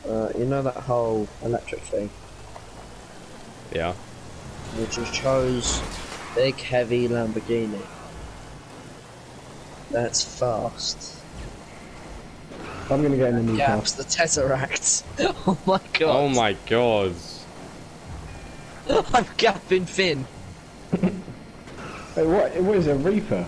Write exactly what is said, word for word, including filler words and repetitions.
Uh, you know that whole electric thing? Yeah. You just chose big, heavy Lamborghini. That's fast. I'm gonna get in a new car. Gaps, the Tezeract. Oh my god. Oh my god. I'm gapping Finn. Wait, what? What is it, a Reaper?